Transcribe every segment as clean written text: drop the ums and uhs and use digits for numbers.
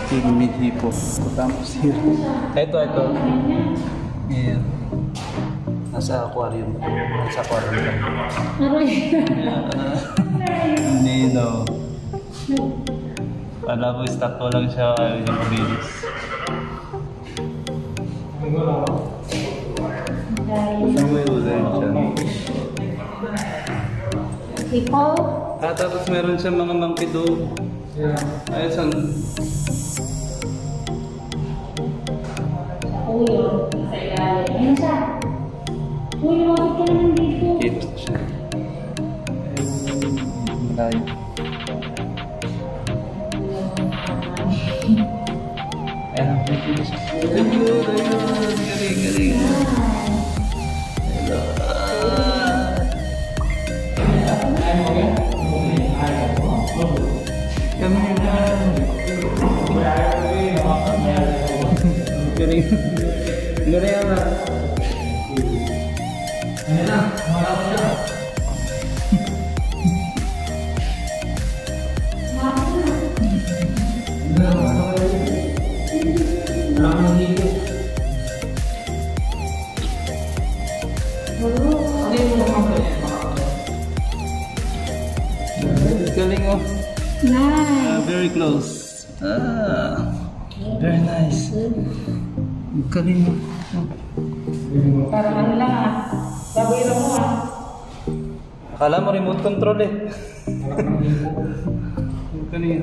Pygmy hippo. Tapos here. Ito. Ayan. Nasa aquarium. Nasa aquarium ka. Hindi, no. Kala ko stop ko lang siya yung mabilis. Saan may ulan siya? Hippo? Tapos meron siya mga monkey dog. Ayun, saan? Uyo. Sa ilalim. Ayan siya. Uyo, bakit ka naman dito? Dito siya. Malayo. Ayan, dito siya. Galing. Galing na. Ayan na, malaki na. Galing oh. Nice. Very close. Very nice. Galing oh. Parang ano lang ah. Babayro mo ah. Akala mo remote control eh. Galing.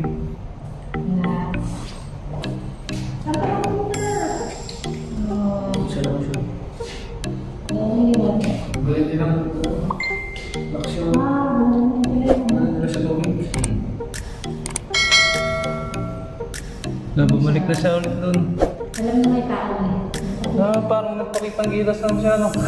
Bumalik na siya ulit doon. Alam mo may tao eh. Parang nagpakitang gilas lang siya, no?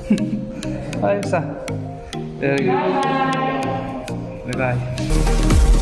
Ayos ah. Very good. Bye-bye.